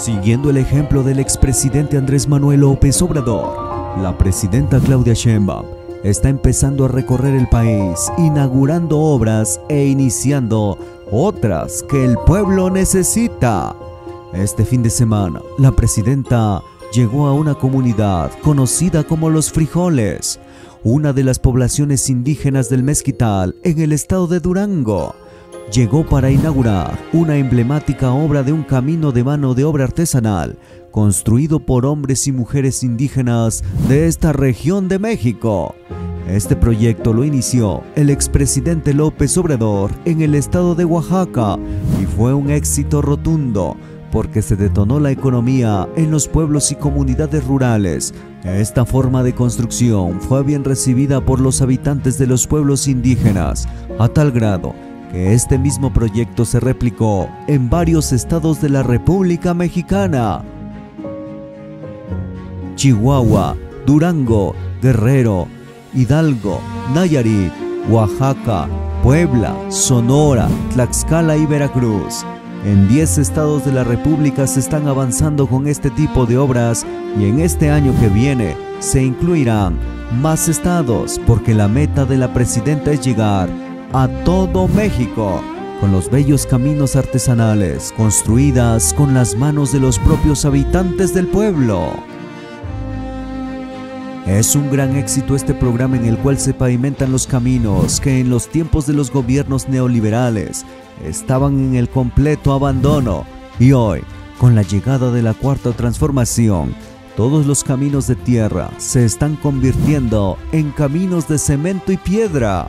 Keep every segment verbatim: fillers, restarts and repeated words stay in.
Siguiendo el ejemplo del expresidente Andrés Manuel López Obrador, la presidenta Claudia Sheinbaum está empezando a recorrer el país, inaugurando obras e iniciando otras que el pueblo necesita. Este fin de semana, la presidenta llegó a una comunidad conocida como Los Frijoles, una de las poblaciones indígenas del Mezquital en el estado de Durango. Llegó para inaugurar una emblemática obra de un camino de mano de obra artesanal construido por hombres y mujeres indígenas de esta región de México. Este proyecto lo inició el expresidente López Obrador en el estado de Oaxaca y fue un éxito rotundo porque se detonó la economía en los pueblos y comunidades rurales. Esta forma de construcción fue bien recibida por los habitantes de los pueblos indígenas, a tal grado que este mismo proyecto se replicó en varios estados de la República Mexicana: Chihuahua, Durango, Guerrero, Hidalgo, Nayarit, Oaxaca, Puebla, Sonora, Tlaxcala y Veracruz. En diez estados de la República se están avanzando con este tipo de obras y en este año que viene se incluirán más estados porque la meta de la presidenta es llegar a todo México con los bellos caminos artesanales construidas con las manos de los propios habitantes del pueblo. Es un gran éxito este programa en el cual se pavimentan los caminos que en los tiempos de los gobiernos neoliberales estaban en el completo abandono y hoy, con la llegada de la cuarta transformación, todos los caminos de tierra se están convirtiendo en caminos de cemento y piedra.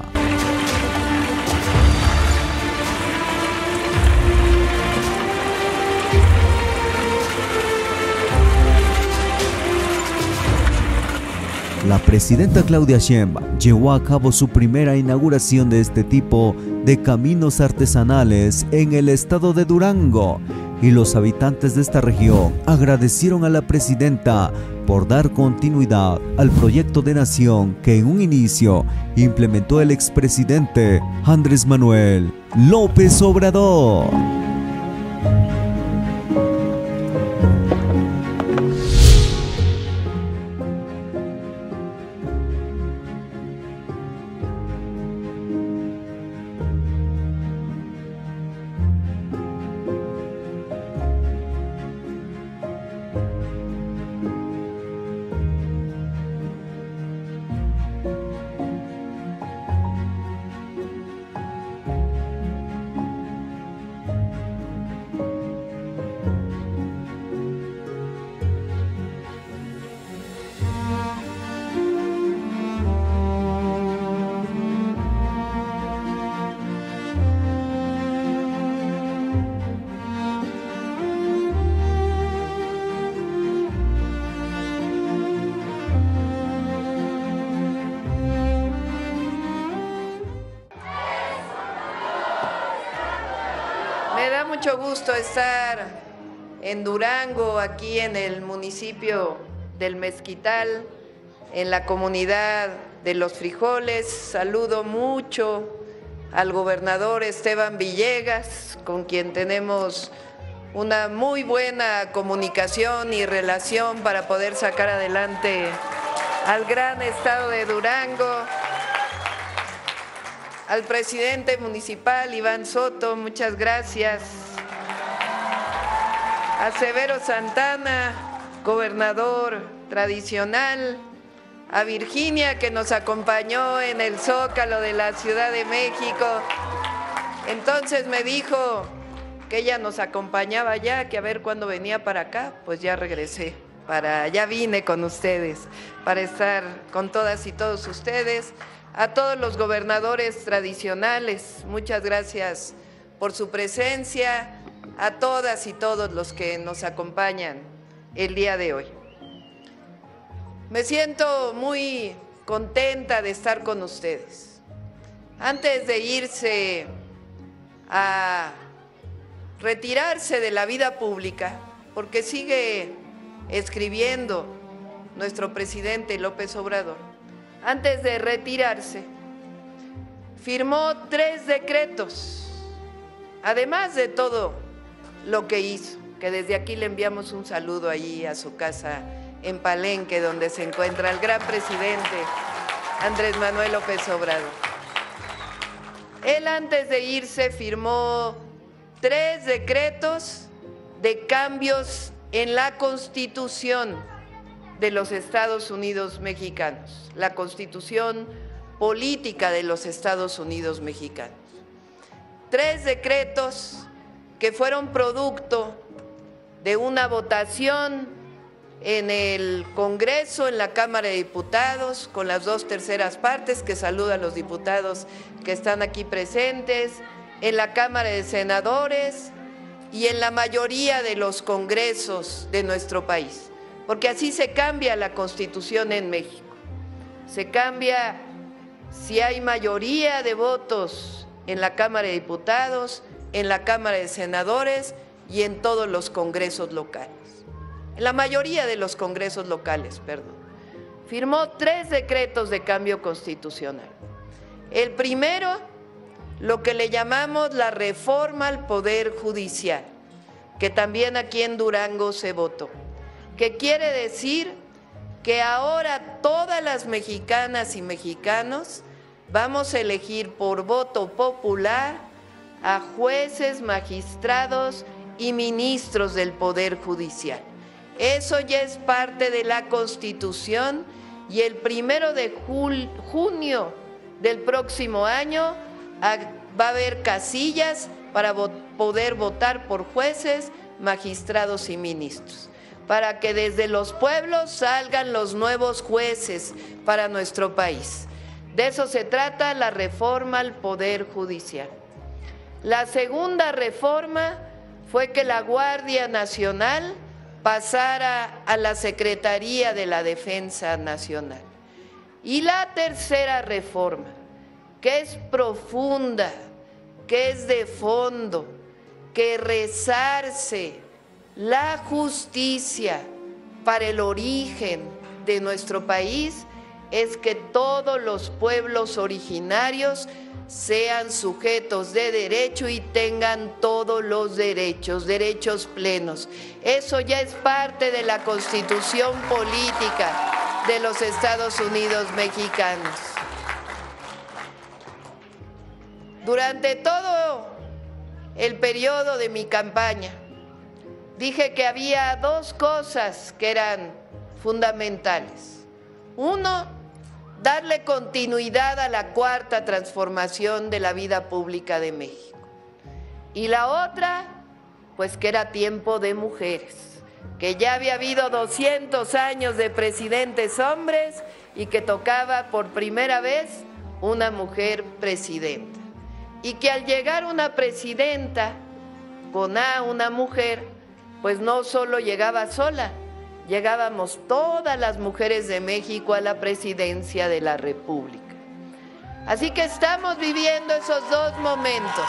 La presidenta Claudia Sheinbaum llevó a cabo su primera inauguración de este tipo de caminos artesanales en el estado de Durango y los habitantes de esta región agradecieron a la presidenta por dar continuidad al proyecto de nación que en un inicio implementó el expresidente Andrés Manuel López Obrador. Me da mucho gusto estar en Durango, aquí en el municipio del Mezquital, en la comunidad de Los Frijoles. Saludo mucho al gobernador Esteban Villegas, con quien tenemos una muy buena comunicación y relación para poder sacar adelante al gran estado de Durango. Al presidente municipal, Iván Soto, muchas gracias. A Severo Santana, gobernador tradicional. A Virginia, que nos acompañó en el Zócalo de la Ciudad de México. Entonces me dijo que ella nos acompañaba ya, que a ver cuándo venía para acá. Pues ya regresé, para, ya vine con ustedes, para estar con todas y todos ustedes. A todos los gobernadores tradicionales, muchas gracias por su presencia, a todas y todos los que nos acompañan el día de hoy. Me siento muy contenta de estar con ustedes. Antes de irse a retirarse de la vida pública, porque sigue escribiendo nuestro presidente López Obrador, antes de retirarse, firmó tres decretos, además de todo lo que hizo. que desde aquí le enviamos un saludo allí a su casa en Palenque, donde se encuentra el gran presidente Andrés Manuel López Obrador. Él, antes de irse, firmó tres decretos de cambios en la Constitución de los Estados Unidos mexicanos, la Constitución política de los Estados Unidos mexicanos. Tres decretos que fueron producto de una votación en el Congreso, en la Cámara de Diputados, con las dos terceras partes, que saluda a los diputados que están aquí presentes, en la Cámara de Senadores y en la mayoría de los congresos de nuestro país, porque así se cambia la Constitución en México. Se cambia si hay mayoría de votos en la Cámara de Diputados, en la Cámara de Senadores y en todos los congresos locales. En la mayoría de los congresos locales, perdón. Firmó tres decretos de cambio constitucional. El primero, lo que le llamamos la reforma al Poder Judicial, que también aquí en Durango se votó, que quiere decir que ahora todas las mexicanas y mexicanos vamos a elegir por voto popular a jueces, magistrados y ministros del Poder Judicial. Eso ya es parte de la Constitución y el primero de junio del próximo año va a haber casillas para poder votar por jueces, magistrados y ministros, para que desde los pueblos salgan los nuevos jueces para nuestro país. De eso se trata la reforma al Poder Judicial. La segunda reforma fue que la Guardia Nacional pasara a la Secretaría de la Defensa Nacional. Y la tercera reforma, que es profunda, que es de fondo, que resarce la justicia para el origen de nuestro país, es que todos los pueblos originarios sean sujetos de derecho y tengan todos los derechos, derechos plenos. Eso ya es parte de la Constitución política de los Estados Unidos mexicanos. Durante todo el periodo de mi campaña, dije que había dos cosas que eran fundamentales. Uno, darle continuidad a la cuarta transformación de la vida pública de México. Y la otra, pues que era tiempo de mujeres, que ya había habido doscientos años de presidentes hombres y que tocaba por primera vez una mujer presidenta. Y que al llegar una presidenta con A, una mujer, pues no solo llegaba sola, llegábamos todas las mujeres de México a la presidencia de la República. Así que estamos viviendo esos dos momentos.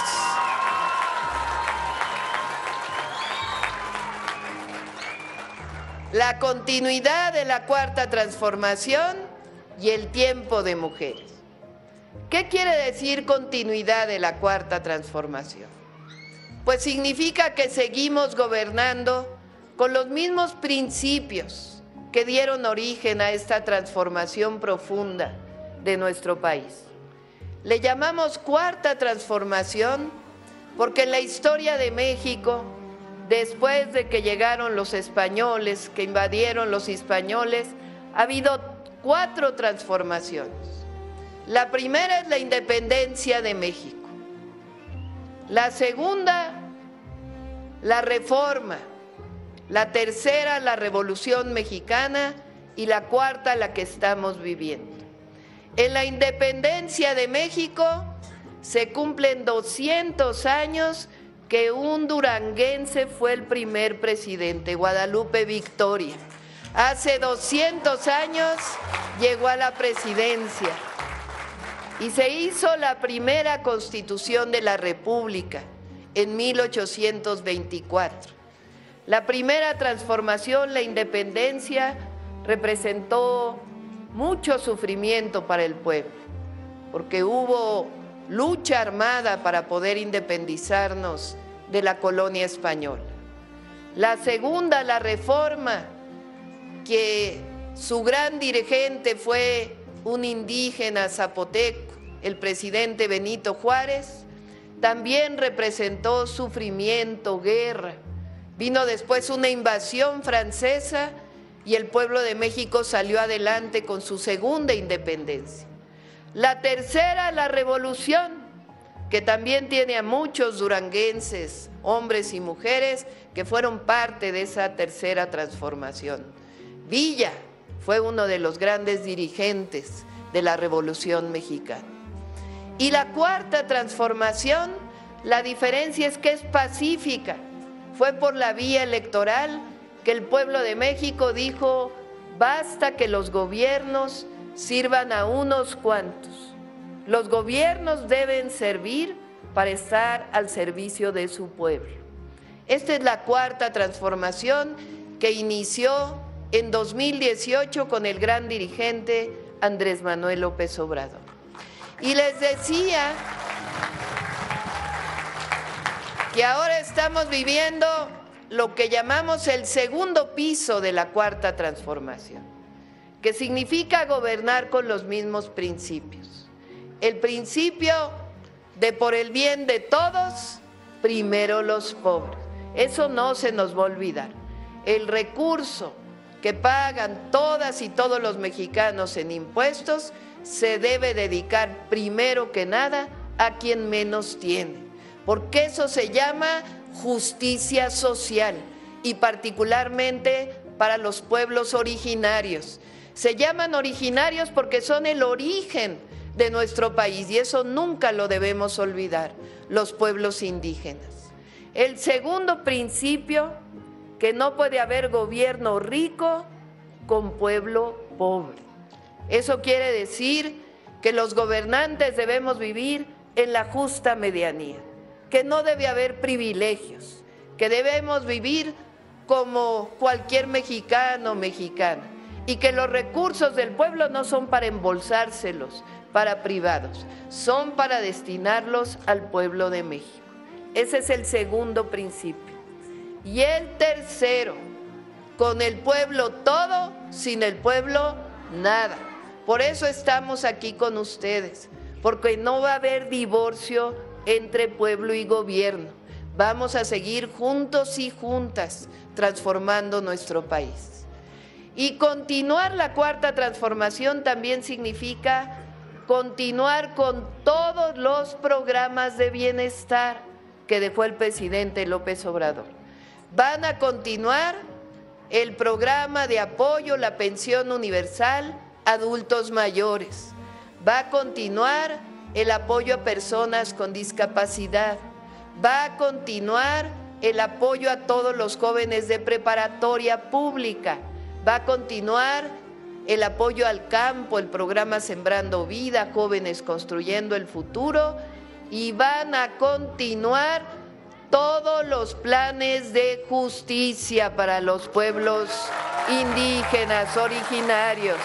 La continuidad de la cuarta transformación y el tiempo de mujeres. ¿Qué quiere decir continuidad de la cuarta transformación? Pues significa que seguimos gobernando con los mismos principios que dieron origen a esta transformación profunda de nuestro país. Le llamamos cuarta transformación porque en la historia de México, después de que llegaron los españoles, que invadieron los españoles, ha habido cuatro transformaciones. La primera es la independencia de México. La segunda, la reforma. La tercera, la Revolución Mexicana, y la cuarta, la que estamos viviendo. En la independencia de México se cumplen doscientos años que un duranguense fue el primer presidente, Guadalupe Victoria. Hace doscientos años llegó a la presidencia y se hizo la primera Constitución de la República en mil ochocientos veinticuatro. La primera transformación, la independencia, representó mucho sufrimiento para el pueblo, porque hubo lucha armada para poder independizarnos de la colonia española. La segunda, la reforma, que su gran dirigente fue un indígena zapoteco, el presidente Benito Juárez, también representó sufrimiento, guerra. Vino después una invasión francesa y el pueblo de México salió adelante con su segunda independencia. La tercera, la revolución, que también tiene a muchos duranguenses, hombres y mujeres, que fueron parte de esa tercera transformación. Villa fue uno de los grandes dirigentes de la Revolución Mexicana. Y la cuarta transformación, la diferencia es que es pacífica. Fue por la vía electoral que el pueblo de México dijo: basta que los gobiernos sirvan a unos cuantos. Los gobiernos deben servir para estar al servicio de su pueblo. Esta es la cuarta transformación que inició en dos mil dieciocho con el gran dirigente Andrés Manuel López Obrador. Y les decía que ahora estamos viviendo lo que llamamos el segundo piso de la cuarta transformación, que significa gobernar con los mismos principios. El principio de por el bien de todos, primero los pobres. Eso no se nos va a olvidar. El recurso que pagan todas y todos los mexicanos en impuestos se debe dedicar primero que nada a quien menos tiene, porque eso se llama justicia social y particularmente para los pueblos originarios. Se llaman originarios porque son el origen de nuestro país y eso nunca lo debemos olvidar, los pueblos indígenas. El segundo principio, que no puede haber gobierno rico con pueblo pobre. Eso quiere decir que los gobernantes debemos vivir en la justa medianía, que no debe haber privilegios, que debemos vivir como cualquier mexicano o mexicana y que los recursos del pueblo no son para embolsárselos para privados, son para destinarlos al pueblo de México. Ese es el segundo principio. Y el tercero, con el pueblo todo, sin el pueblo nada. Por eso estamos aquí con ustedes, porque no va a haber divorcio entre pueblo y gobierno. Vamos a seguir juntos y juntas transformando nuestro país. Y continuar la cuarta transformación también significa continuar con todos los programas de bienestar que dejó el presidente López Obrador. Van a continuar el programa de apoyo, la pensión universal a adultos mayores. Va a continuar el apoyo a personas con discapacidad. Va a continuar el apoyo a todos los jóvenes de preparatoria pública. Va a continuar el apoyo al campo, el programa Sembrando Vida, Jóvenes Construyendo el Futuro, y van a continuar todos los planes de justicia para los pueblos indígenas originarios.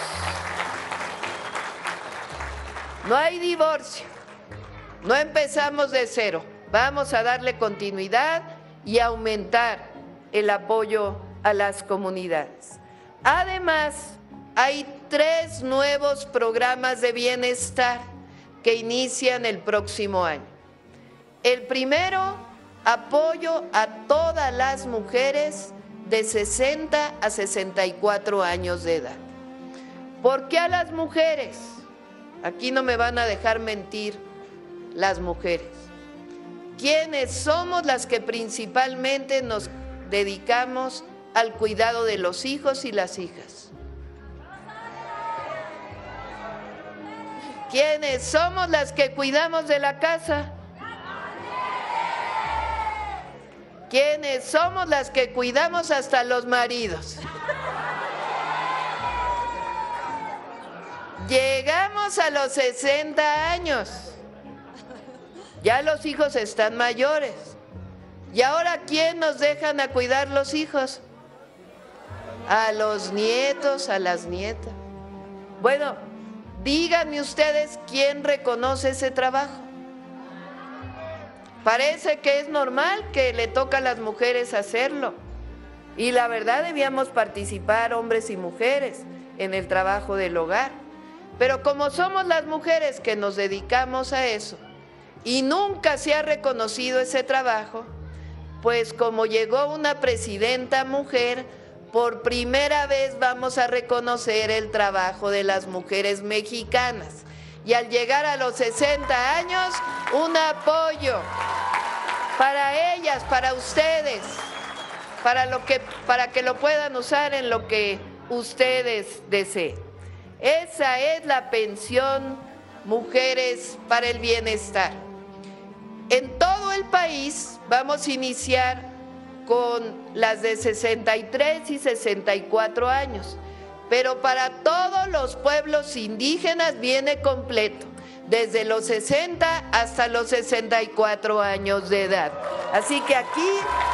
No hay divorcio, no empezamos de cero, vamos a darle continuidad y aumentar el apoyo a las comunidades. Además, hay tres nuevos programas de bienestar que inician el próximo año. El primero, apoyo a todas las mujeres de sesenta a sesenta y cuatro años de edad. ¿Por qué a las mujeres? Aquí no me van a dejar mentir las mujeres. ¿Quiénes somos las que principalmente nos dedicamos al cuidado de los hijos y las hijas? ¿Quiénes somos las que cuidamos de la casa? ¿Quiénes somos las que cuidamos hasta los maridos? Llegamos a los sesenta años, ya los hijos están mayores. ¿Y ahora quién nos dejan a cuidar los hijos? A los nietos, a las nietas. Bueno, díganme ustedes quién reconoce ese trabajo. Parece que es normal que le toca a las mujeres hacerlo. Y la verdad debíamos participar hombres y mujeres en el trabajo del hogar. Pero como somos las mujeres que nos dedicamos a eso y nunca se ha reconocido ese trabajo, pues como llegó una presidenta mujer, por primera vez vamos a reconocer el trabajo de las mujeres mexicanas. Y al llegar a los sesenta años, un apoyo para ellas, para ustedes, para, lo que, para que lo puedan usar en lo que ustedes deseen. Esa es la pensión Mujeres para el Bienestar. En todo el país vamos a iniciar con las de sesenta y tres y sesenta y cuatro años, pero para todos los pueblos indígenas viene completo, desde los sesenta hasta los sesenta y cuatro años de edad. Así que aquí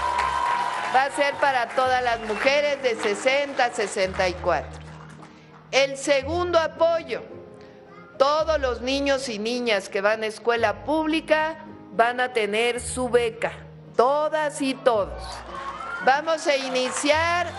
va a ser para todas las mujeres de sesenta a sesenta y cuatro. El segundo apoyo, todos los niños y niñas que van a escuela pública van a tener su beca, todas y todos. Vamos a iniciar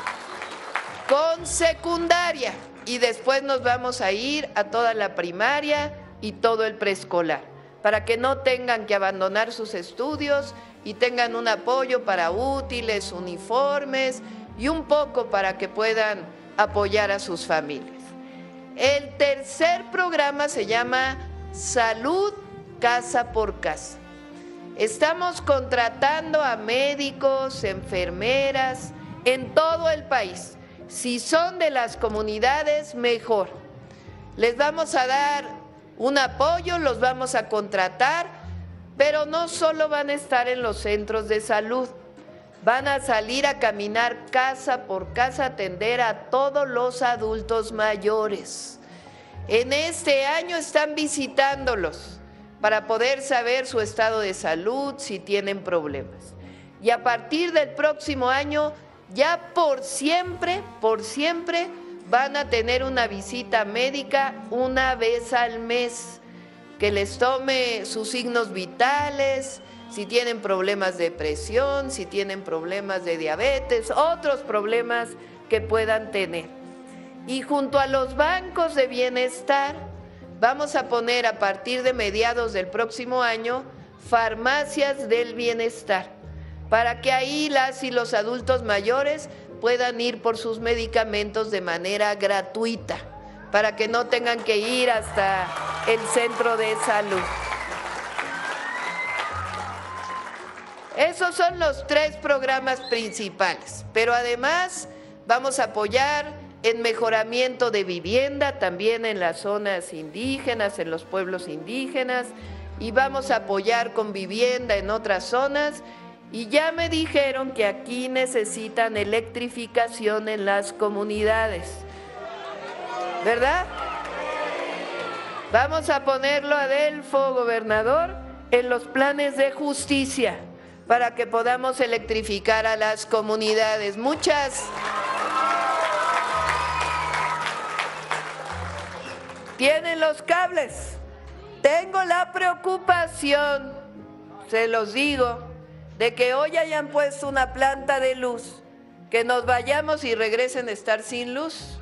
con secundaria y después nos vamos a ir a toda la primaria y todo el preescolar, para que no tengan que abandonar sus estudios y tengan un apoyo para útiles, uniformes y un poco para que puedan apoyar a sus familias. El tercer programa se llama Salud Casa por Casa. Estamos contratando a médicos, enfermeras en todo el país. Si son de las comunidades, mejor. Les vamos a dar un apoyo, los vamos a contratar, pero no solo van a estar en los centros de salud. Van a salir a caminar casa por casa a atender a todos los adultos mayores. En este año están visitándolos para poder saber su estado de salud, si tienen problemas. Y a partir del próximo año, ya por siempre, por siempre, van a tener una visita médica una vez al mes, que les tome sus signos vitales, si tienen problemas de presión, si tienen problemas de diabetes, otros problemas que puedan tener. Y junto a los bancos de bienestar, vamos a poner a partir de mediados del próximo año farmacias del bienestar, para que ahí las y los adultos mayores puedan ir por sus medicamentos de manera gratuita, para que no tengan que ir hasta el centro de salud. Esos son los tres programas principales, pero además vamos a apoyar en mejoramiento de vivienda, también en las zonas indígenas, en los pueblos indígenas, y vamos a apoyar con vivienda en otras zonas, y ya me dijeron que aquí necesitan electrificación en las comunidades, ¿verdad? Vamos a ponerlo, Adelfo, gobernador, en los planes de justicia, para que podamos electrificar a las comunidades. Muchas tienen los cables. Tengo la preocupación, se los digo, de que hoy hayan puesto una planta de luz, que nos vayamos y regresen a estar sin luz,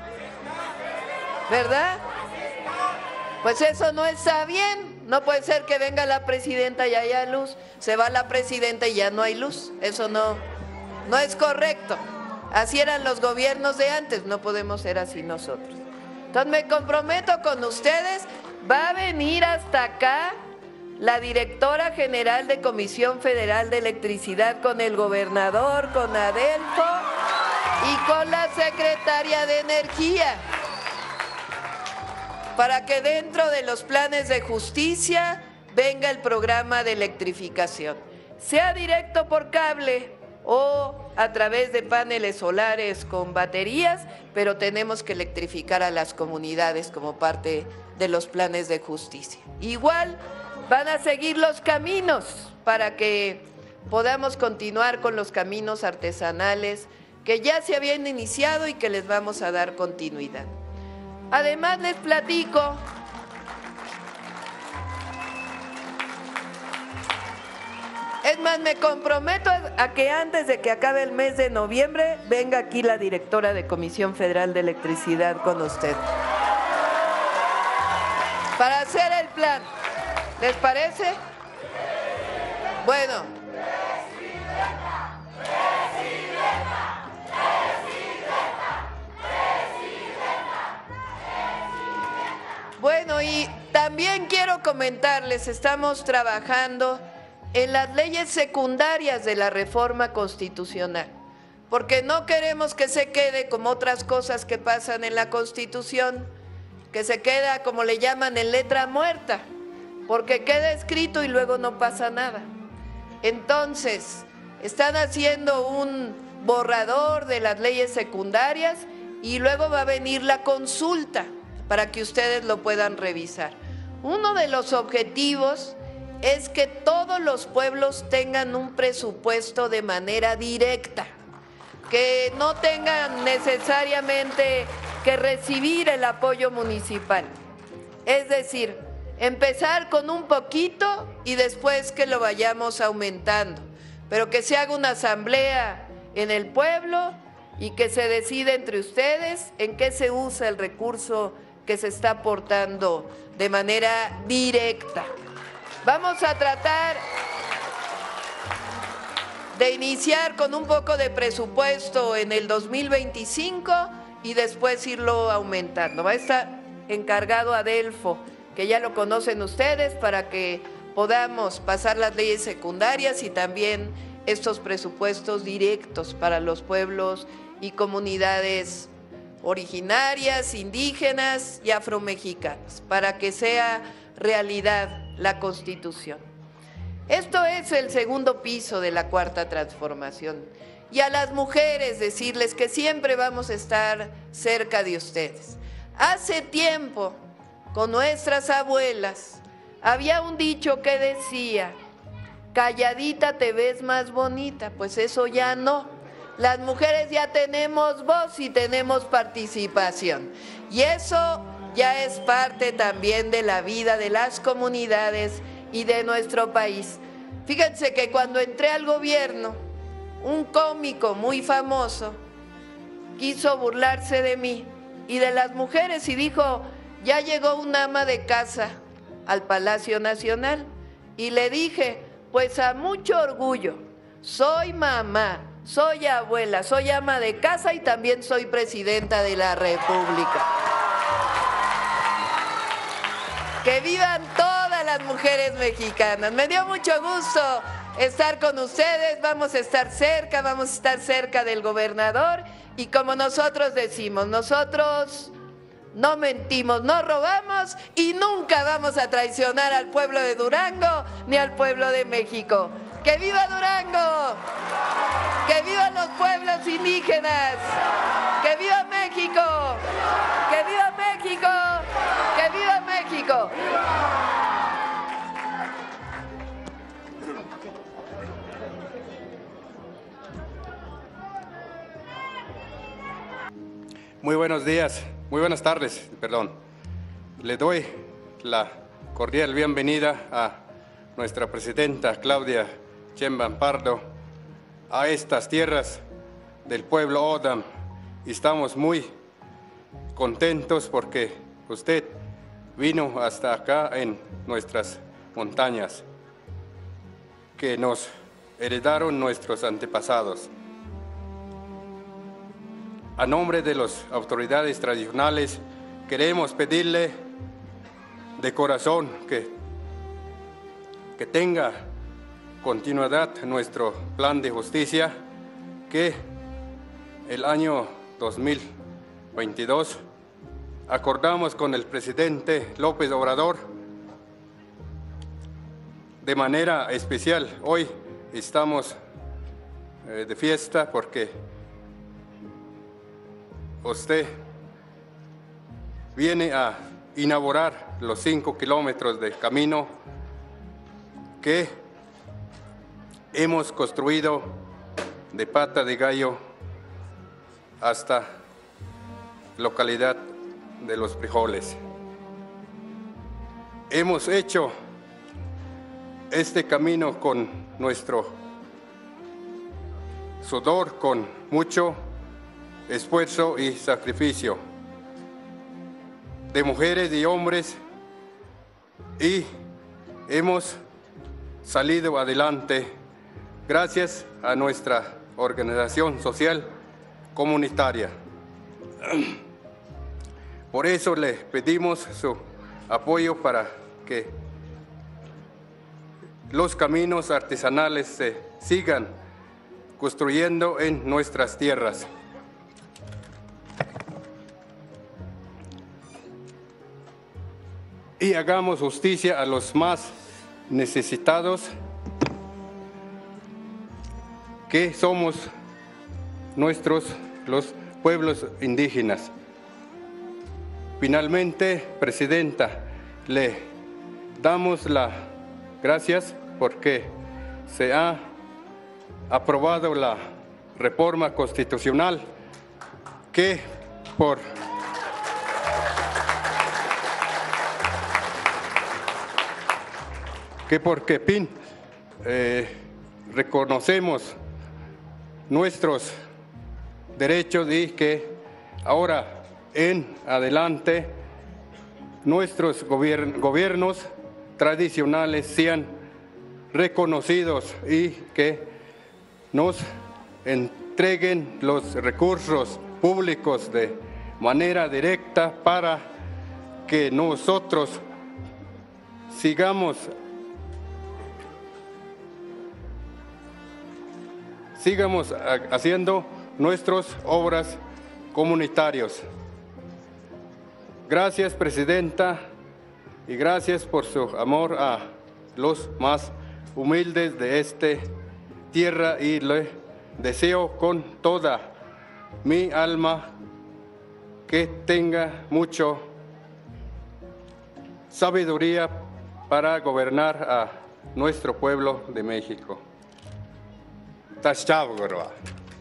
¿verdad? Pues eso no está bien. No puede ser que venga la presidenta y haya luz, se va la presidenta y ya no hay luz. Eso no, no es correcto. Así eran los gobiernos de antes, no podemos ser así nosotros. Entonces me comprometo con ustedes, va a venir hasta acá la directora general de Comisión Federal de Electricidad con el gobernador, con Adelfo y con la secretaria de Energía, para que dentro de los planes de justicia venga el programa de electrificación, sea directo por cable o a través de paneles solares con baterías, pero tenemos que electrificar a las comunidades como parte de los planes de justicia. Igual van a seguir los caminos para que podamos continuar con los caminos artesanales que ya se habían iniciado y que les vamos a dar continuidad. Además les platico Es más, me comprometo a que antes de que acabe el mes de noviembre venga aquí la directora de Comisión Federal de Electricidad con usted para hacer el plan. ¿Les parece? Bueno. Bueno, y también quiero comentarles, estamos trabajando en las leyes secundarias de la reforma constitucional, porque no queremos que se quede como otras cosas que pasan en la Constitución, que se queda, como le llaman, en letra muerta, porque queda escrito y luego no pasa nada. Entonces, están haciendo un borrador de las leyes secundarias y luego va a venir la consulta para que ustedes lo puedan revisar. Uno de los objetivos es que todos los pueblos tengan un presupuesto de manera directa, que no tengan necesariamente que recibir el apoyo municipal. Es decir, empezar con un poquito y después que lo vayamos aumentando, pero que se haga una asamblea en el pueblo y que se decida entre ustedes en qué se usa el recurso que se está aportando de manera directa. Vamos a tratar de iniciar con un poco de presupuesto en el dos mil veinticinco y después irlo aumentando. Va a estar encargado Adelfo, que ya lo conocen ustedes, para que podamos pasar las leyes secundarias y también estos presupuestos directos para los pueblos y comunidades originarias, indígenas y afromexicanas, para que sea realidad la Constitución. Esto es el segundo piso de la Cuarta Transformación. Y a las mujeres decirles que siempre vamos a estar cerca de ustedes. Hace tiempo, con nuestras abuelas, había un dicho que decía, calladita te ves más bonita, pues eso ya no. Las mujeres ya tenemos voz y tenemos participación. Y eso ya es parte también de la vida de las comunidades y de nuestro país. Fíjense que cuando entré al gobierno, un cómico muy famoso quiso burlarse de mí y de las mujeres y dijo, ya llegó un ama de casa al Palacio Nacional. Y le dije, pues a mucho orgullo, soy mamá, soy abuela, soy ama de casa y también soy presidenta de la República. Que vivan todas las mujeres mexicanas. Me dio mucho gusto estar con ustedes, vamos a estar cerca, vamos a estar cerca del gobernador y como nosotros decimos, nosotros no mentimos, no robamos y nunca vamos a traicionar al pueblo de Durango ni al pueblo de México. ¡Que viva Durango! ¡Que vivan los pueblos indígenas! ¡Que viva México! ¡Que viva México! ¡Que viva México! Muy buenos días, muy buenas tardes, perdón. Le doy la cordial bienvenida a nuestra presidenta Claudia Sheinbaum Pardo a estas tierras del pueblo O'odham. Y estamos muy contentos porque usted vino hasta acá en nuestras montañas que nos heredaron nuestros antepasados. A nombre de las autoridades tradicionales, queremos pedirle de corazón que, que tenga continuidad nuestro plan de justicia, que el año dos mil veintidós acordamos con el presidente López Obrador de manera especial. Hoy estamos eh, de fiesta porque usted viene a inaugurar los cinco kilómetros de camino que hemos construido de Pata de Gallo hasta localidad de Los Frijoles. Hemos hecho este camino con nuestro sudor, con mucho esfuerzo y sacrificio de mujeres y hombres, y hemos salido adelante gracias a nuestra organización social comunitaria. Por eso le pedimos su apoyo para que los caminos artesanales se sigan construyendo en nuestras tierras. Y hagamos justicia a los más necesitados, que somos nuestros, los pueblos indígenas. Finalmente, Presidenta, le damos las gracias porque se ha aprobado la reforma constitucional que por que porque fin eh, reconocemos nuestros derechos y que ahora en adelante nuestros gobiern- gobiernos tradicionales sean reconocidos y que nos entreguen los recursos públicos de manera directa para que nosotros sigamos sigamos haciendo nuestras obras comunitarias. Gracias, Presidenta, y gracias por su amor a los más humildes de esta tierra, y le deseo con toda mi alma que tenga mucha sabiduría para gobernar a nuestro pueblo de México. Tashchabgorwa.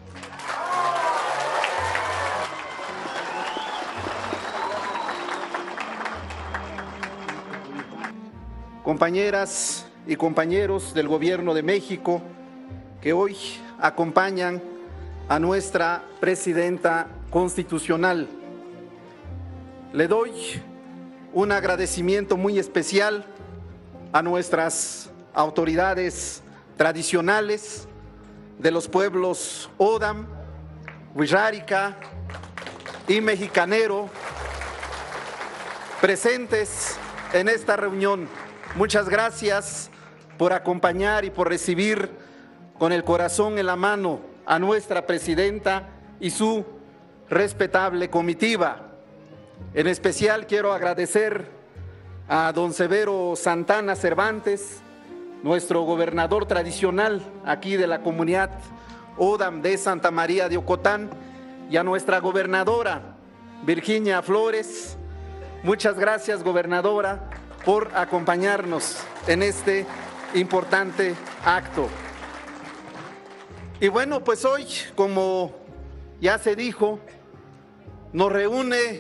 Compañeras y compañeros del Gobierno de México que hoy acompañan a nuestra Presidenta Constitucional, le doy un agradecimiento muy especial a nuestras autoridades tradicionales de los pueblos Odam, Wixárika y Mexicanero presentes en esta reunión. Muchas gracias por acompañar y por recibir con el corazón en la mano a nuestra presidenta y su respetable comitiva. En especial quiero agradecer a don Severo Santana Cervantes, nuestro gobernador tradicional aquí de la comunidad Odam de Santa María de Ocotán, y a nuestra gobernadora Virginia Flores. Muchas gracias, gobernadora, por acompañarnos en este importante acto. Y bueno, pues hoy, como ya se dijo, nos reúne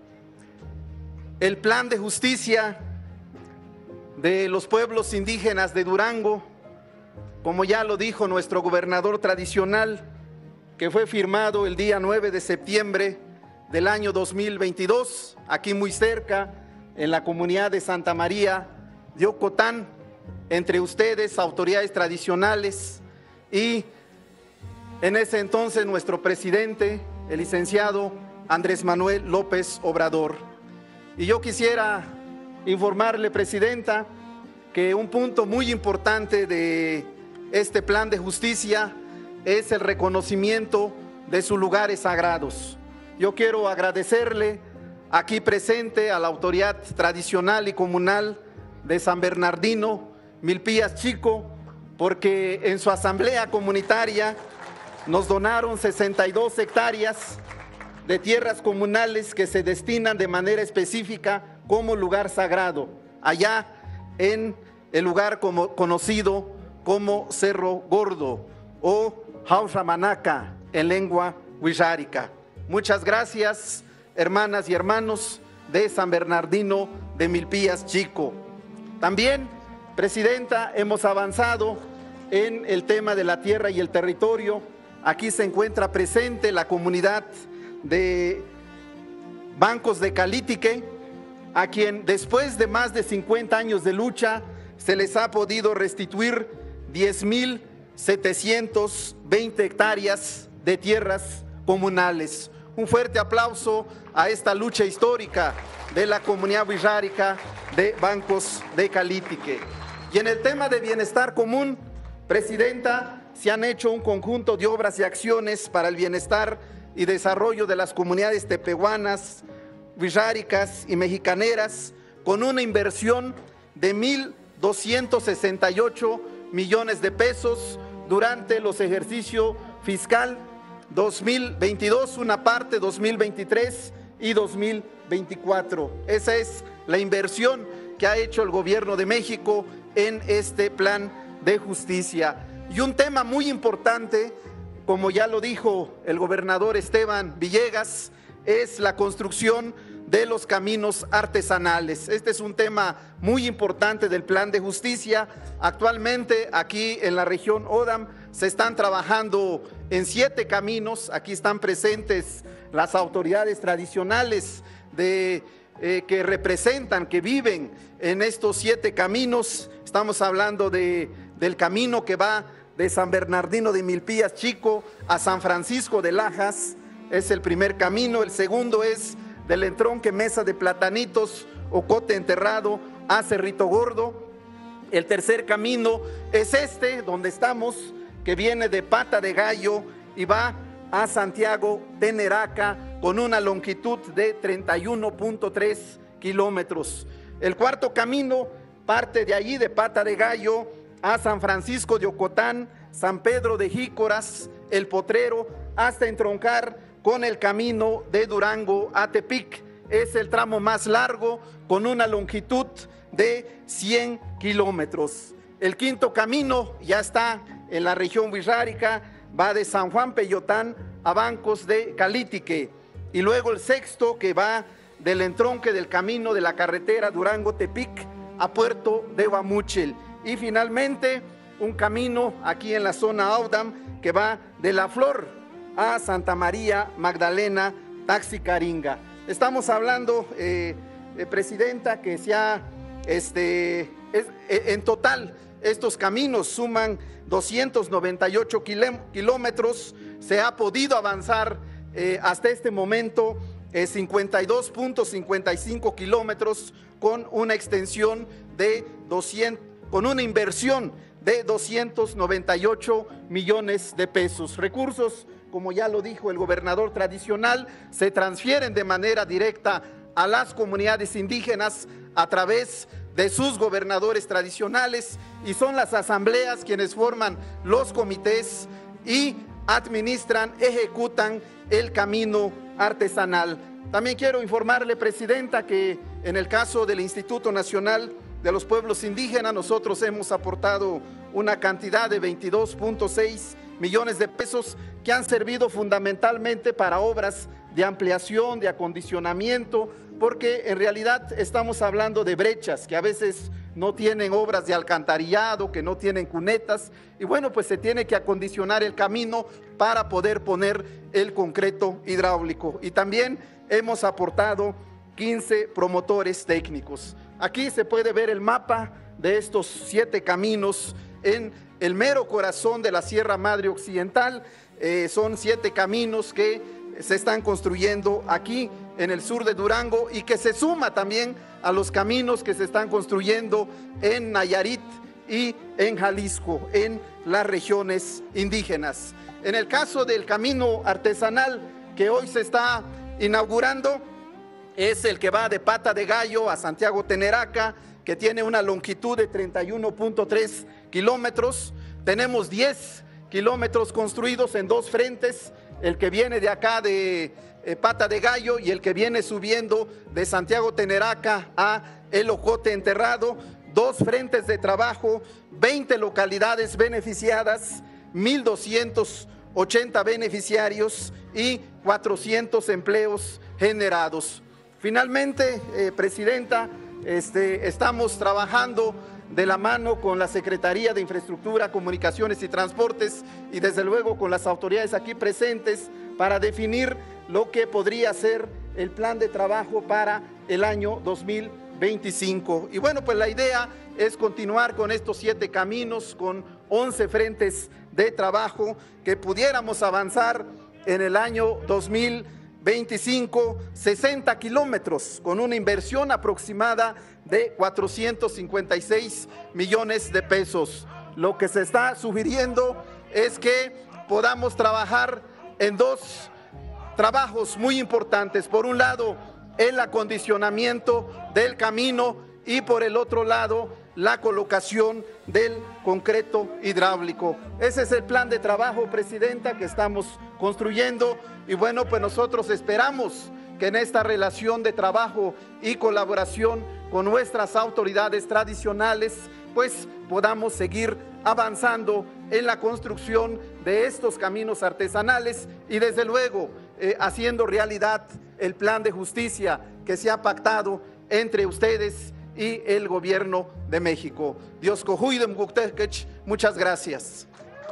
el plan de justicia de los pueblos indígenas de Durango, como ya lo dijo nuestro gobernador tradicional, que fue firmado el día nueve de septiembre del año dos mil veintidós, aquí muy cerca, en la comunidad de Santa María de Ocotán, entre ustedes, autoridades tradicionales, y en ese entonces nuestro presidente, el licenciado Andrés Manuel López Obrador. Y yo quisiera informarle, Presidenta, que un punto muy importante de este plan de justicia es el reconocimiento de sus lugares sagrados. Yo quiero agradecerle aquí presente a la autoridad tradicional y comunal de San Bernardino, Milpías Chico, porque en su asamblea comunitaria nos donaron sesenta y dos hectáreas de tierras comunales que se destinan de manera específica como lugar sagrado, allá en el lugar como, conocido como Cerro Gordo o Hausamanaca en lengua wixárika. Muchas gracias, hermanas y hermanos de San Bernardino de Milpías Chico. También Presidenta, hemos avanzado en el tema de la tierra y el territorio. Aquí se encuentra presente la comunidad de Bancos de Calitique, a quien después de más de cincuenta años de lucha se les ha podido restituir diez mil setecientas veinte hectáreas de tierras comunales. Un fuerte aplauso a esta lucha histórica de la comunidad wixárika de Bancos de Calitique. Y en el tema de bienestar común, Presidenta, se han hecho un conjunto de obras y acciones para el bienestar y desarrollo de las comunidades tepehuanas, wixárikas y mexicaneras, con una inversión de mil doscientos sesenta y ocho millones de pesos durante los ejercicios fiscal dos mil veintidós, una parte dos mil veintitrés y dos mil veinticuatro. Esa es la inversión que ha hecho el gobierno de México en este plan de justicia. Y un tema muy importante, como ya lo dijo el gobernador Esteban Villegas, es la construcción de los caminos artesanales. Este es un tema muy importante del plan de justicia. Actualmente aquí en la región ODAM se están trabajando en siete caminos. Aquí están presentes las autoridades tradicionales de, eh, que representan, que viven en estos siete caminos. Estamos hablando de, del camino que va de San Bernardino de Milpillas Chico a San Francisco de Lajas, es el primer camino. El segundo es del entronque Mesa de Platanitos, Ocote Enterrado a Cerrito Gordo. El tercer camino es este, donde estamos, que viene de Pata de Gallo y va a Santiago Teneraca con una longitud de treinta y uno punto tres kilómetros. El cuarto camino parte de allí, de Pata de Gallo a San Francisco de Ocotán, San Pedro de Jícoras, El Potrero, hasta entroncar con el camino de Durango a Tepic. Es el tramo más largo, con una longitud de cien kilómetros. El quinto camino ya está en la región wixárika, va de San Juan Peyotán a Bancos de Calitique. Y luego el sexto, que va del entronque del camino de la carretera Durango-Tepic a Puerto de Guamúchil. Y finalmente un camino aquí en la zona Audam que va de La Flor a Santa María Magdalena, Taxicaringa. Estamos hablando, eh, eh, Presidenta, que se ha, este, es, eh, en total estos caminos suman doscientos noventa y ocho kilómetros. Se ha podido avanzar eh, hasta este momento eh, cincuenta y dos punto cincuenta y cinco kilómetros con una extensión de doscientos, con una inversión de doscientos noventa y ocho millones de pesos. Recursos, como ya lo dijo el gobernador tradicional, se transfieren de manera directa a las comunidades indígenas a través de sus gobernadores tradicionales, y son las asambleas quienes forman los comités y administran, ejecutan el camino artesanal. También quiero informarle, Presidenta, que en el caso del Instituto Nacional de los Pueblos Indígenas, nosotros hemos aportado una cantidad de veintidós punto seis millones de pesos que han servido fundamentalmente para obras de ampliación, de acondicionamiento, porque en realidad estamos hablando de brechas que a veces no tienen obras de alcantarillado, que no tienen cunetas, y bueno, pues se tiene que acondicionar el camino para poder poner el concreto hidráulico. Y también hemos aportado quince promotores técnicos. Aquí se puede ver el mapa de estos siete caminos en el mero corazón de la Sierra Madre Occidental. Eh, son siete caminos que se están construyendo aquí en el sur de Durango y que se suma también a los caminos que se están construyendo en Nayarit y en Jalisco, en las regiones indígenas. En el caso del camino artesanal que hoy se está inaugurando, es el que va de Pata de Gallo a Santiago Teneraca, que tiene una longitud de treinta y uno punto tres kilómetros. Tenemos diez kilómetros construidos en dos frentes, el que viene de acá de eh, Pata de Gallo y el que viene subiendo de Santiago Teneraca a El Ocote Enterrado. Dos frentes de trabajo, veinte localidades beneficiadas, mil doscientos ochenta beneficiarios y cuatrocientos empleos generados. Finalmente, eh, Presidenta, este, estamos trabajando de la mano con la Secretaría de Infraestructura, Comunicaciones y Transportes y desde luego con las autoridades aquí presentes para definir lo que podría ser el plan de trabajo para el año dos mil veinticinco. Y bueno, pues la idea es continuar con estos siete caminos, con once frentes de trabajo, que pudiéramos avanzar en el año dos mil veinticinco, sesenta kilómetros, con una inversión aproximada de cuatrocientos cincuenta y seis millones de pesos. Lo que se está sugiriendo es que podamos trabajar en dos trabajos muy importantes. Por un lado, el acondicionamiento del camino y por el otro lado, la colocación del concreto hidráulico. Ese es el plan de trabajo, Presidenta, que estamos construyendo y bueno, pues nosotros esperamos que en esta relación de trabajo y colaboración con nuestras autoridades tradicionales, pues podamos seguir avanzando en la construcción de estos caminos artesanales y desde luego eh, haciendo realidad el plan de justicia que se ha pactado entre ustedes y el Gobierno de México. Dios cojuidem guctejkech, muchas gracias.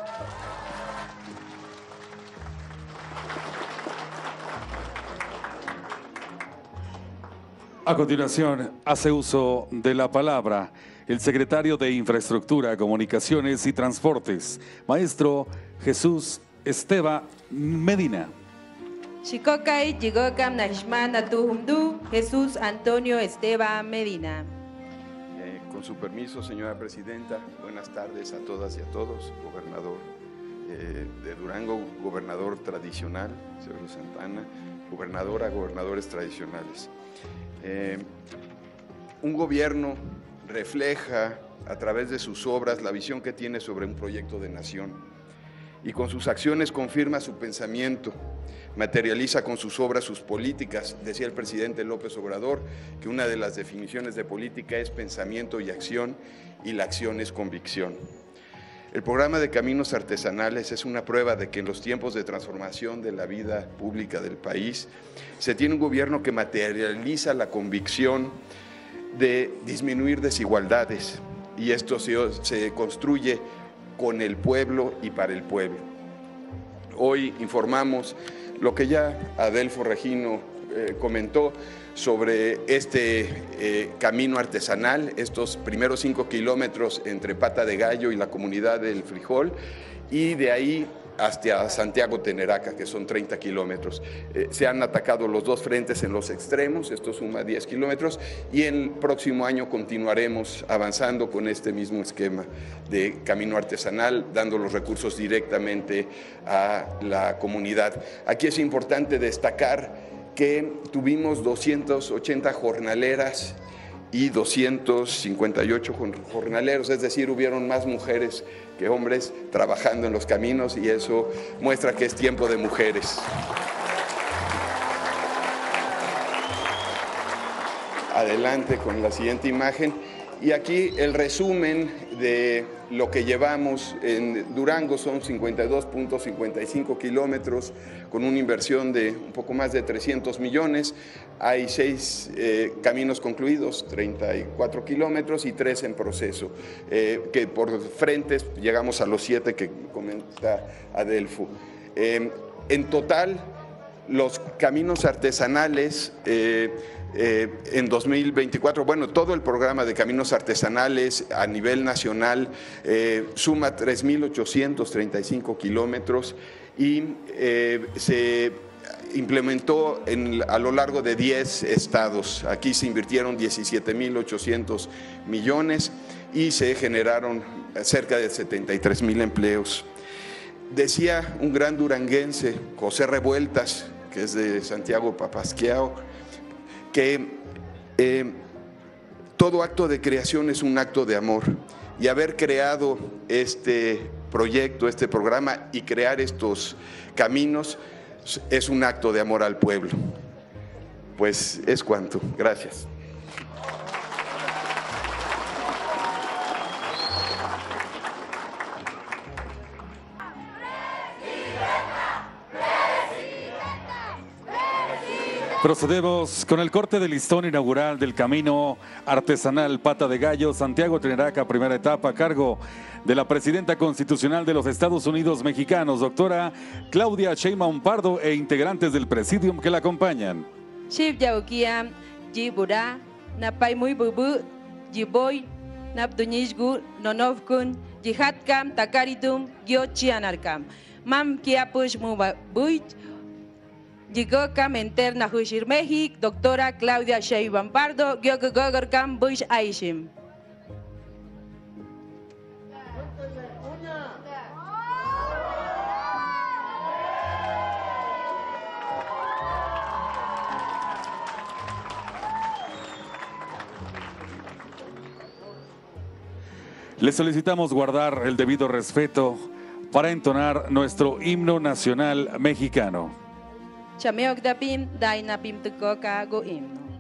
A continuación, hace uso de la palabra el secretario de Infraestructura, Comunicaciones y Transportes, maestro Jesús Esteban Medina. Xicocay, Chigocam, Nashman, Atuhumdu, Jesús Antonio Esteban Medina. Eh, con su permiso, señora Presidenta, buenas tardes a todas y a todos. Gobernador eh, de Durango, gobernador tradicional, señor Santana, gobernadora, gobernadores tradicionales. Eh, un gobierno refleja a través de sus obras la visión que tiene sobre un proyecto de nación y con sus acciones confirma su pensamiento, materializa con sus obras sus políticas. Decía el presidente López Obrador que una de las definiciones de política es pensamiento y acción y la acción es convicción. El programa de Caminos Artesanales es una prueba de que en los tiempos de transformación de la vida pública del país se tiene un gobierno que materializa la convicción de disminuir desigualdades y esto se, se construye con el pueblo y para el pueblo. Hoy informamos lo que ya Adelfo Regino eh, comentó sobre este eh, camino artesanal, estos primeros cinco kilómetros entre Pata de Gallo y la comunidad del Frijol, y de ahí hasta Santiago Teneraca, que son treinta kilómetros. Eh, se han atacado los dos frentes en los extremos, esto suma diez kilómetros, y el próximo año continuaremos avanzando con este mismo esquema de camino artesanal, dando los recursos directamente a la comunidad. Aquí es importante destacar que tuvimos doscientas ochenta jornaleras y doscientos cincuenta y ocho jornaleros, es decir, hubieron más mujeres que hombres trabajando en los caminos y eso muestra que es tiempo de mujeres. Adelante con la siguiente imagen. Y aquí el resumen de lo que llevamos en Durango son cincuenta y dos punto cincuenta y cinco kilómetros con una inversión de un poco más de trescientos millones. Hay seis eh, caminos concluidos, treinta y cuatro kilómetros y tres en proceso, eh, que por frentes llegamos a los siete que comenta Adelfo. Eh, en total, los caminos artesanales eh, Eh, en dos mil veinticuatro, bueno, todo el programa de caminos artesanales a nivel nacional eh, suma tres mil ochocientos treinta y cinco kilómetros y eh, se implementó en, a lo largo de diez estados. Aquí se invirtieron diecisiete mil ochocientos millones y se generaron cerca de setenta y tres mil empleos. Decía un gran duranguense, José Revueltas, que es de Santiago Papasquiao, que eh, todo acto de creación es un acto de amor y haber creado este proyecto, este programa y crear estos caminos es un acto de amor al pueblo. Pues es cuanto. Gracias. Procedemos con el corte del listón inaugural del Camino Artesanal Pata de Gallo, Santiago Trinaraca, primera etapa, a cargo de la Presidenta Constitucional de los Estados Unidos Mexicanos, doctora Claudia Sheinbaum Pardo, e integrantes del Presidium que la acompañan. Chief Yaukiam, Jibura, Napay Muy Bubu, Jiboy, Napduñishgu, Nonovkun, Jihatkam, Takaritum, Gyochianarkam, Mam Kiapush Mubabuit, Jigokam Enter Nahushir Mexik, doctora Claudia Sheinbaum Pardo, Gyogogorkam Bush Aishim. Les solicitamos guardar el debido respeto para entonar nuestro himno nacional mexicano. Chameok Dapim, Dainapim Tukoka Go Himno.